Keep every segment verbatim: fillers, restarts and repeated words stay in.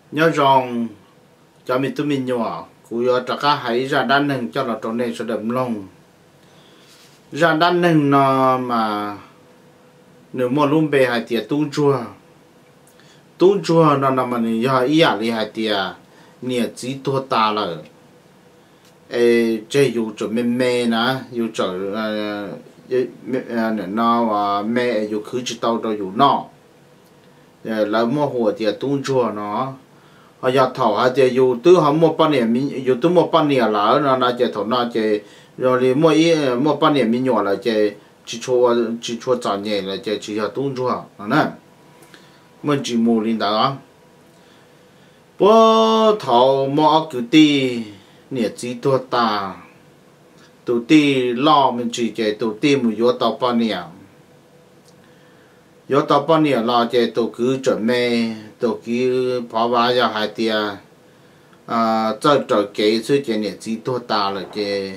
nhớ rằng cho mình tụi mình nhỏ cú yo cho cá hãy ra đan nâng cho là tròn này sẽ đậm lòng ra đan nâng nó mà nếu mà luôn bề hai tiệt tung chua tung chua nó nằm mình yo ý à li hai tiệt nè chỉ tua ta là ê chơi dù cho mẹ mẹ nè dù cho nè nó và mẹ dù cứ chỉ tao cho dù nó là mua hồ tiệt tung chua nó họ giờ thầu họ chỉ dù từ họ mua bao nhiêu mình dù từ mua bao nhiêu là nó nó chỉ thầu nó chỉ rồi thì mua ý mua bao nhiêu mình nhỏ là chỉ chỉ cho chỉ cho trả nhẹ là chỉ chỉ là tung chua nó nè mình chỉ mua linh đó bố thầu mua cái gì nè chỉ tua ta tụi ti lo mình chỉ chỉ tụi ti một yếu tao bao nhiêu yếu tao bao nhiêu lo chỉ tụi cứ chuẩn bị tụi cứ phá vỡ ra hai tia à cho cho cái số chỉ nè chỉ tua ta là chỉ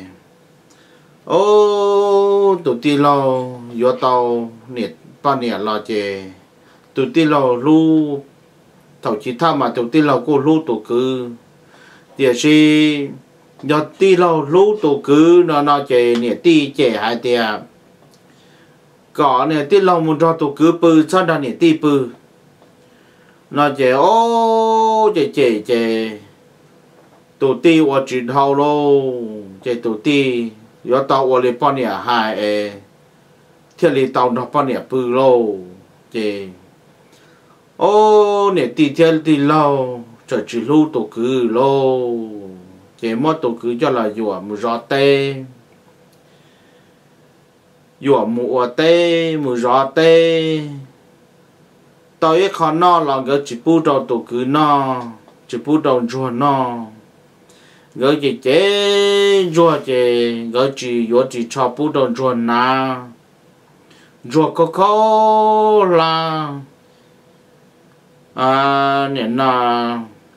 ô tụi ti lo yếu tao nè bao nhiêu lo chỉ tụi ti lo lu thầu chỉ tham mà tụi ti lo cô lu tụi cứ địa chỉ nhớ ti lâu lú tụ cứ nó nó chè nè ti chè hai tiệt có nè ti lâu muốn cho tụ cứ bự sao đó nè ti bự nó chè ô chè chè chè tụ ti ở trên hậu lô chè tụ ti có tàu ở lên bao nhiêu hai e thiết lý tàu nó bao nhiêu bự lô chè ô nè ti thiết ti lâu cho chỉ lú tụ cứ lô chỉ mất tổ cứ cho là dùa mù gió tê dùa mù tê mù gió tê tôi khó nó là cái chỉ bù đầu tổ cứ nó chỉ bù đầu dùa nó cái chỉ chế dùa chỉ cái chỉ dùa chỉ cho bù đầu dùa na dùa có khó là à nên là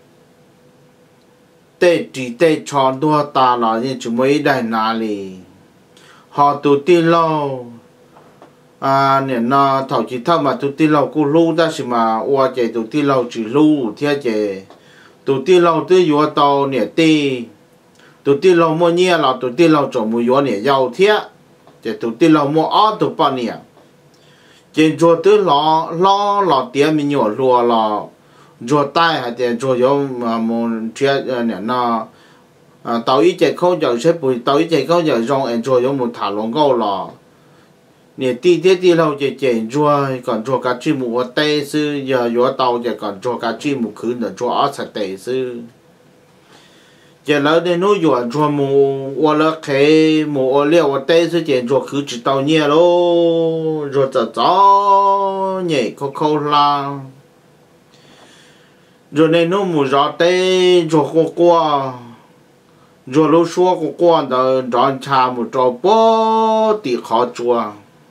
tê chỉ tê chọn đua ta là như chúng mấy đại nà lì họ tụi tin lâu à nè nó thầu chỉ thao mà tụi tin lâu cô lưu ta chỉ mà qua chạy tụi tin lâu chỉ lưu theo chạy tụi tin lâu tới vừa tàu nè tê tụi tin lâu mua nhia là tụi tin lâu chọn mua vừa nè giàu theo chạy tụi tin lâu mua ớt tụi bao nè trên chỗ tới lo lo lo tiền mình nhỏ lùa lo rồi tai hay thì rồi giống một chuyện này nó tàu ít chạy không giờ sẽ bùi tàu ít chạy không giờ rong anh rồi giống một thả lồng câu lò nè ti tiết ti lâu chạy chạy rồi còn rồi cả chim một tê sư giờ rồi tàu chạy còn rồi cả chim một khứ nữa rồi ở sạch tê sư giờ lỡ đây nó rồi rồi một qua lỡ cái một liệu tê sư chạy rồi khứ chỉ tàu nhẹ lô rồi giờ gió nhảy khô khô la rồi nên nó mù gió tê rồi qua qua rồi lúc xua qua qua đó đón cha một trò bó thì khó chua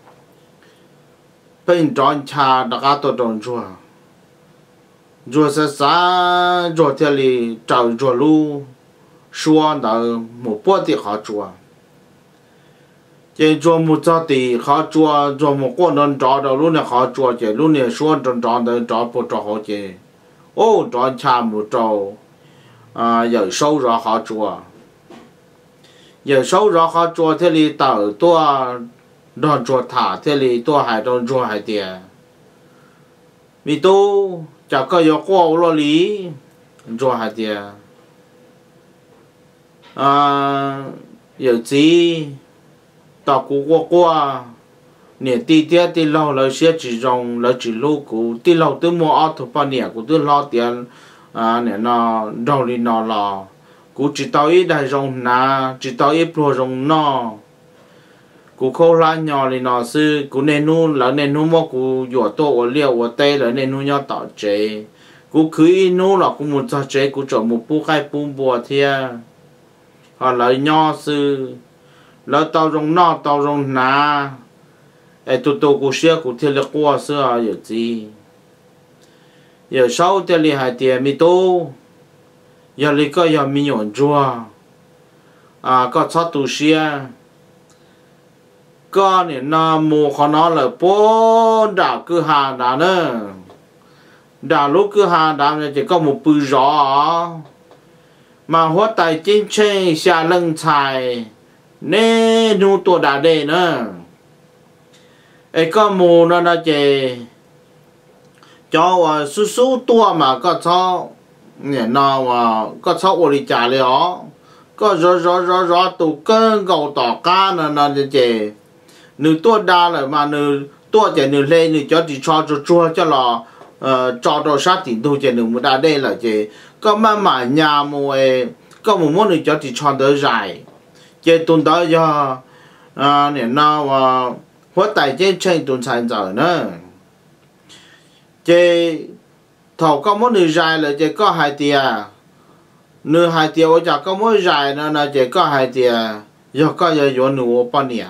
bên đón cha đã có tổ đón chua rồi sẽ xa rồi theo li trào rồi lu xua đó một bó thì khó chua chỉ rồi một cho thì khó chua rồi một con non trò đó lúc này khó chua chỉ lúc này xua tròn tròn đó trò bó trò khó chỉ ô tròn cha một trâu à giờ sâu rõ họ chùa giờ sâu rõ họ chùa thế li tàu tua đòn chùa thả thế li tua hải đòn chùa hải tiền vì tu chả có yếu qua lo lý chùa hải tiền à giờ gì tàu cũ qua qua nè ti tiết ti lâu là sẽ chỉ dùng là chỉ lâu cũ ti lâu tới mua áo thục bao nè cũ tới lo tiền à nè nó đâu đi nó là cũ chỉ tao ít đại dùng na chỉ tao ít pro dùng nó cũ khâu lá nhỏ thì nó sư cũ nên nu là nên nu mua cũ dọa tô ở liều ở tây là nên nu nhau tạo chế cũ cứ ít nu là cũ muốn tạo chế cũ chọn một bu khai bu bùa thia hoặc là nhỏ sư là tao dùng nó tao dùng na ai tụt tụt cú xia cú theo lực qua xưa à giờ gì giờ sau theo li hai tiền mi tô giờ li có giờ mi nhọn chua à có sát tu xia có nè nó mua khó nó là bố đảo cứ hà đá nữa đã lúc cứ hà đám này chỉ có một bự rõ mà hóa tài chính chế xa lưng xài nê nu tua đã đây nữa ấy có mù nó nó chỉ cho su su tua mà có cho nhẹ nào mà có cho ô đi trả liệu có rõ rõ rõ rõ tụ cơn gầu tỏ ca nó nó chỉ nữ tua đa là mà nữ tua chỉ nữ lên nữ cho chỉ cho cho chua cho lò cho đồ sát thì tôi chỉ nữ một đa đây là chỉ có mà mà nhà mùa có một món nữ cho chỉ cho đỡ dài chỉ tuần đó cho nhẹ nào mà hóa tài trên trên tuần sáng giờ nữa chỉ thầu có món nữ dài là chỉ có hai tia nữ hai tia ở chả có món dài nữa là chỉ có hai tia giờ có giờ vô nữ ở bao nhiêu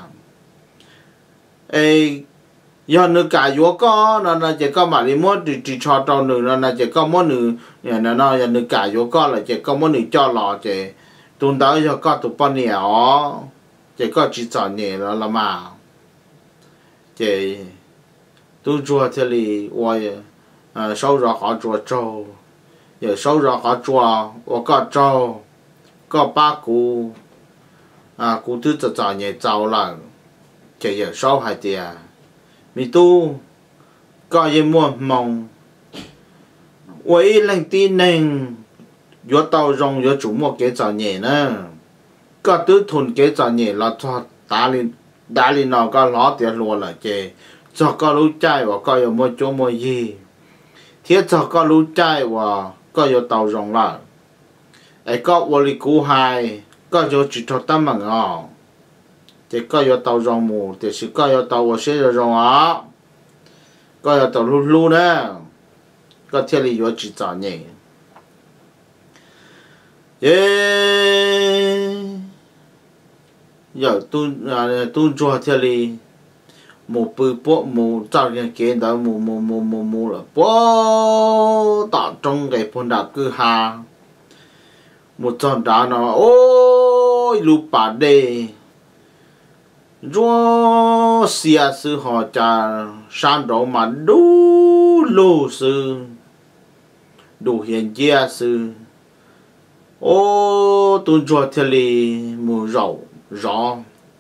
ấy giờ nữ cả vô có nó là chỉ có mà đi món chỉ chỉ cho trâu nữ nó là chỉ có món nữ nhà nó nó giờ nữ cả vô có là chỉ có món nữ cho lọ chỉ tuần đó giờ có tụ bao nhiêu chỉ có chỉ chọn nhẹ là là mà chỉ tôi chùa thế này tôi à sau đó họ chùa trâu giờ sau đó họ chùa tôi có trâu có ba cụ à cụ thứ cho chọn nhẹ trâu là chỉ giờ sau hai tiền mi tu có gì mua mong vậy lần tin nên vô tàu rong vô chủ mua cái chọn nhẹ nữa có thứ thun cái chọn nhẹ là cho đá lên đá lên nó có lót tiền luôn là chỉ cho có lũ trai và có mua chỗ mua gì thiết cho có lũ trai và có vô tàu rong là ấy có vô lý cũ hai có vô chỉ cho tâm mà ngon thì có vô tàu rong mù thì sẽ có vô tàu và sẽ rong á có vô tàu lu lu nữa có thiết lý vô chỉ chọn nhẹ giờ tôi tôi cho thiết lý một bự bộ một trao cái kia đó một một một một một là bộ tạo trong cái phần đá cứ hà một tròn đá nó ôi lụp bà đây rồi xia sư họ cha san đồ mà đủ lô sư đủ hiện gia sư ô tôi cho thế li mù rau rõ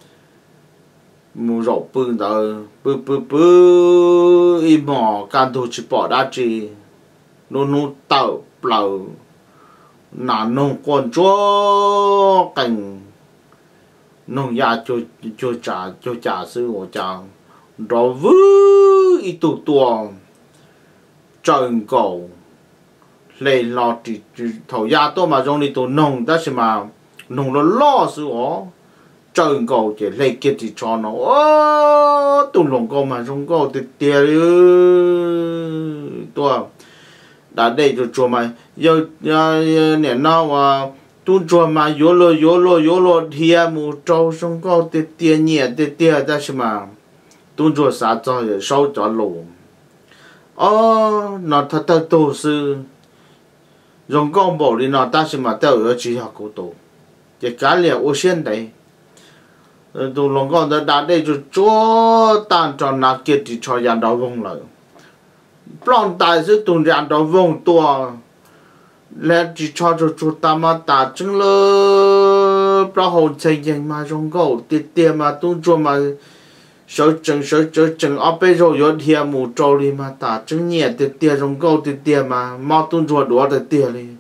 mù rau bưng đó bưng bưng bưng im mỏ can thu chỉ bỏ đá chi nô nô tàu blau nà nông con chúa cảnh nông gia cho cho trả cho trả sư của chàng đó vư ít tụ tuồng trời cầu lấy lo chỉ thầu gia tôi mà trong đi tụ nông đó xem mà nông nó lo sư ó trời cầu chỉ lấy kia chỉ cho nó ô tụ lồng cầu mà trong cầu thì tiền tôi đã đây cho cho mà giờ nè nó mà tu cho mà yếu lo yếu lo yếu lo thì mu trâu trong cầu thì tiền nhẹ thì tiền đó xem mà tu cho啥做也烧着路哦那他他都是用光宝的那但是嘛都有几下够多这干了我现在呃都龙光的大队就做当着那个的朝阳到风了不然但是都让到风多来只朝着做大嘛打正了不然后才人嘛用够点点嘛都做嘛sở trường sở trường trường ở bên rồi có thiệt mù trâu đi mà ta chứng nhẹ tiệt tiệt trong câu tiệt tiệt mà mau tuôn ruột đũa tiệt tiệt đi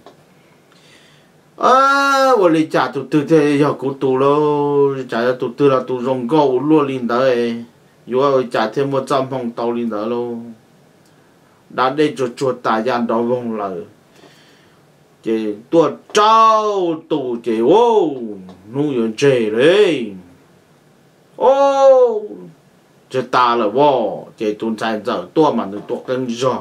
à vô lý trả tụt từ thế giờ cụ tụ lo trả tụt từ là tụt trong câu luôn lên đấy vô trả thêm một trăm phong tàu lên đó luôn đã đây chuột chuột tài gian đó vong lời chỉ tuột trâu tụ chỉ ô nuôi dưỡng trẻ đấy ô chỉ ta là vô chỉ tuần sai giờ tua mà được tua cân giò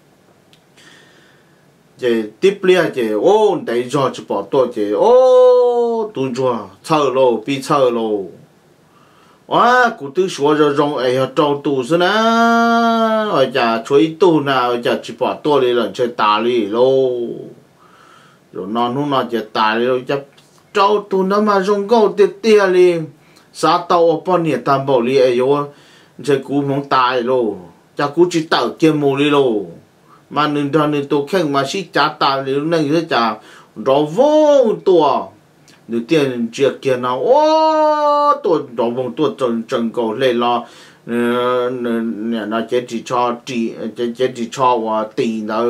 chỉ tiếp lia chỉ ô để giò chỉ bỏ tua chỉ ô tuần giò chờ lô bị chờ lô quá cụ tư số rồi rong ấy trâu tù xí nè ở nhà chuối tù nào ở nhà chỉ bỏ tua đi lần chơi ta đi lô rồi non hôm nào chỉ ta đi rồi trâu tù nó mà rong câu tiệt tiệt liền xã tàu ở bên này tam bảo li ấy yo chơi cú mong tài lô cha cú chỉ tạo kiếm mù li lô mà nương thằng nương tổ khen mà xí trả ta thì lúc này sẽ trả rõ vô tua đầu tiên chuyện kia nào ô tôi rõ vô tua trần trần cầu lên lo nó chỉ chỉ cho chỉ chỉ chỉ cho và tiền đó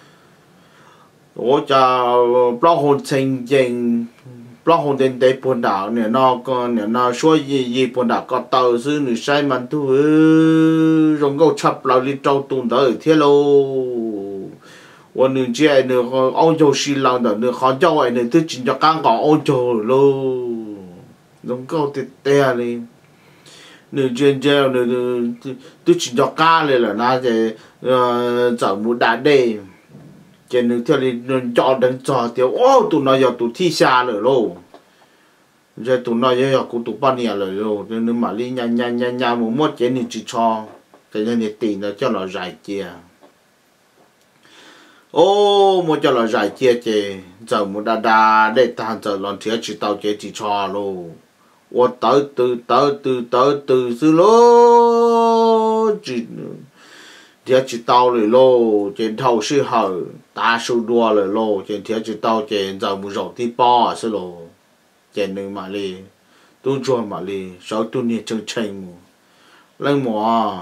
我就包好情形，包好定地半岛，你那個你那所以一半島個島是你西門都用個插落嚟做動到鐵路，我你這你個歐洲西lan的你杭州誒你都真係剛講歐洲咯，用個啲啲你，你真正你都都真係假嚟啦，那就呃就冇打的。trên đường theo đi cho đến cho tiêu ô tụi nó giờ tụi thi xa rồi luôn giờ tụi nó giờ cũng tụi bao nhiêu rồi luôn nên mà đi nhà nhà nhà nhà một mốt trên thì chỉ cho cái này tiền nó cho nó giải chia ô một cho nó giải chia chứ giờ một đà đà để ta giờ lần thứ chỉ tao chỉ chỉ cho luôn ô tới từ tới từ tới từ từ luôn chỉ thì chỉ tao rồi lô trên thầu sư hở ta sư đua rồi lô trên thì chỉ tao trên giờ một rổ tí po sư lô trên nơi mà đi tôi cho mà đi sáu tôi nhiệt chân chân lên mùa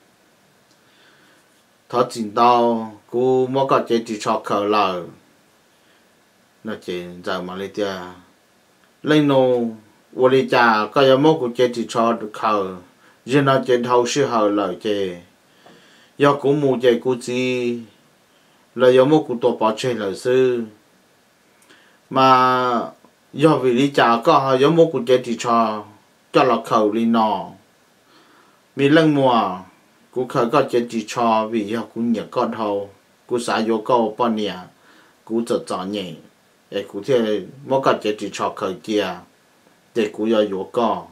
thọ chính tao cô mua cái trên chỉ cho khờ lờ nó trên giờ mà đi tia lên nô vô đi cha cái giờ mua của trên chỉ cho khờ riêng nó trên thầu sư hở lời trên do cú mù chạy cú chi là do một cú tổ bảo chơi là sư mà do vì lý trả có do một cú chạy thì cho cho là khẩu đi nọ vì lần mùa cú khởi có chạy thì cho vì do cú nhẹ con hầu cú xả vô câu bao nhiêu cú chợt chọn nhẹ để cú thế một cái chạy thì cho khởi kia để cú do vô câu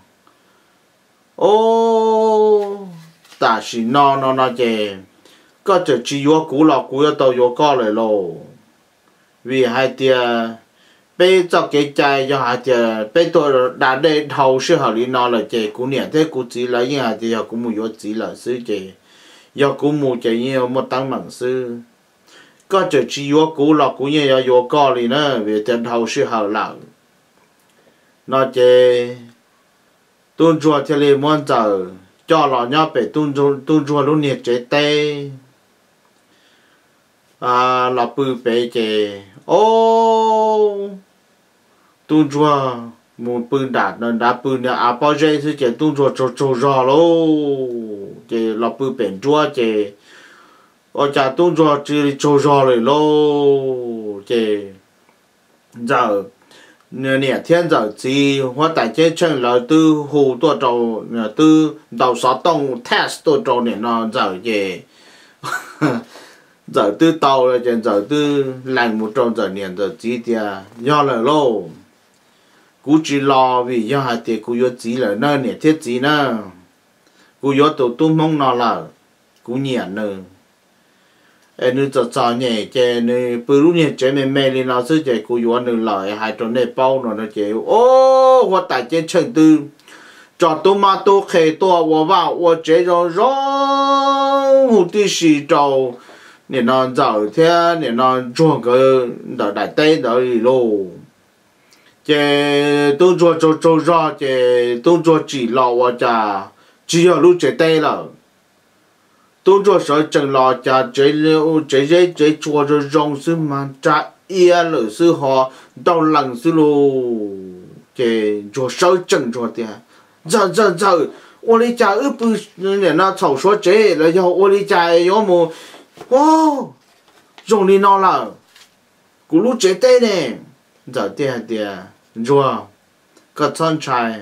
ô ta chỉ no no no chè có chỉ chỉ vô cũ lọ cũ yo tàu vô co lại lô vì hai tia bây cho cái trái cho hai tia bây tôi đã để thầu sư họ đi no là chè cũ nhẹ thế cũ chỉ là những hai tia cũ mua vô chỉ là sư chè do cũ mua chè nhiều một tăng bằng sư có chỉ chỉ vô cũ lọ cũ như yo vô co đi nữa vì tiền thầu sư họ là nó chè tuân chùa theo lệ môn giờ cho lọ nhau về tuân chùa tuân chùa luôn nhiệt chế tê à lọ bự bể chế ô tuân chùa một bự đạt nên đã bự nữa à bao giờ thì chế tuân chùa cho cho rõ lô chế lọ bự bể chùa chế ở cha tuân chùa chỉ cho rõ rồi lô chế giờ nè thiên giờ chỉ hoa tại trên chân là từ hồ tua trâu từ đầu sáu tông test tua trâu nè nó giờ về giờ từ tàu là trên giờ từ lành một trâu giờ nè giờ chỉ tia do là lô cú chỉ lo vì do hai tia cú yếu chỉ là nơi nè thiết chỉ nữa cú yếu tổ tung mông nó là cú nhẹ nữa em nữ cho cho nhẹ chế nữ bự lúc nhẹ chế mẹ mẹ đi nó sư chế cô yếu nữ lợi hai trò này bao nó nó chế ô hoa tại trên chân tư cho tôi mà tôi khề tôi tôi vào tôi chế rồi rồi hụt đi xì trâu nè nó giàu thế nè nó chuột cái đợt đại tây đợt đi lô chế tôi chuột chuột chuột ra chế tôi chuột chỉ lò hoa trà chỉ ở lúc chế tây là tôi cho sợ chẳng lo cha chế liệu chế chế chế chua cho rong sư mà cha ia lỡ sư họ đau lòng sư lô chế cho sợ chẳng cho tiền giờ giờ giờ ô lý cha ư bự nè nó chầu số chế là do ô lý cha yếu mù ô rong đi nó là cú lú chế tê nè giờ tiền tiền rùa có thân trai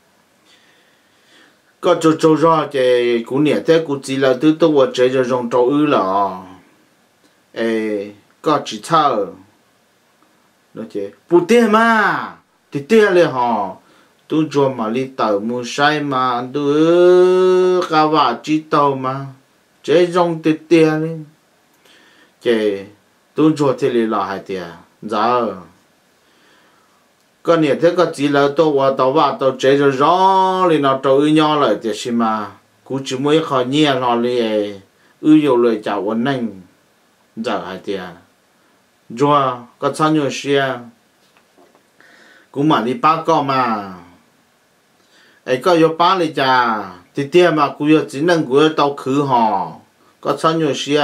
có chỗ chỗ ra thì cũng nhẹ thế cũng chỉ là từ tôi vào chơi cho rong trâu ư là, ê có chỉ thở, đó chứ, bút tiền mà, thì tiềnเลยhọ, tôi cho mà đi tàu mua sai mà tôi cả vả chỉ tàu mà, chơi rong thì tiền đi, chứ tôi cho thì là hai tiền, giờ có nhiều thế có chỉ là tôi vào tàu vào tàu chế rồi rõ thì nó trâu nhau lại thì xem mà cú chỉ mới khỏi nhẹ nó liền ư nhiều lời chào ôn anh giờ hai tia rùa có sao nhiều xia cũng mà đi ba con mà ấy có yếu ba đi cha thì tia mà cũng yếu chỉ năng cũng yếu tàu khứ họ có sao nhiều xia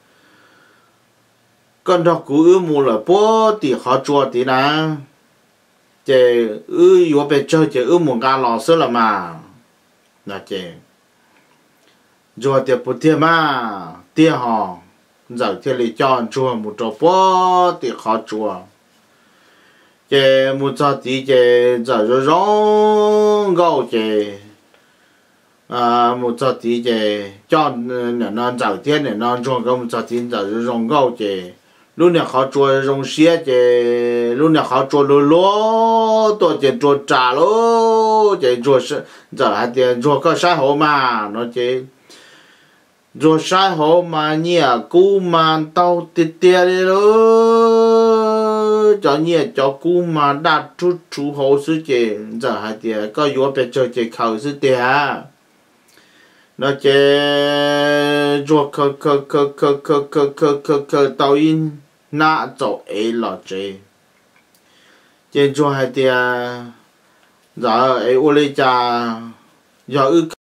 con đó cũng yếu mù là bố thì họ chùa thì nè chế ư yếu bé chơi chế ư mù gà lò sơ là mà là chế chùa tiệp bút tia mà tia họ giờ thì lấy chọn chùa một chỗ bố thì họ chùa chế một chỗ thì chế giờ rồi rong gạo chế à một chỗ thì chế chọn để nó giờ thiên để nó chùa có một chỗ thì giờ rồi rong gạo chế lúc này họ chùa rong xía chế lúc này họ chùa lúa lúa tôi chế chùa trà lúa chế chùa giờ hai tiền chùa có sai hồ mà nó chế rồi sai hồ mà nhia cú mà tao tiệt tiệt đi đó cho nhia cho cú mà đặt chút chú hồ sư chế giờ hai tiền có yếu bé chơi chế khẩu sư tiền nó chế rồi khờ khờ khờ khờ khờ khờ khờ khờ khờ tao in nã chỗ ấy là chế trên rồi hai tiền giờ ấy ô lê cha giờ ư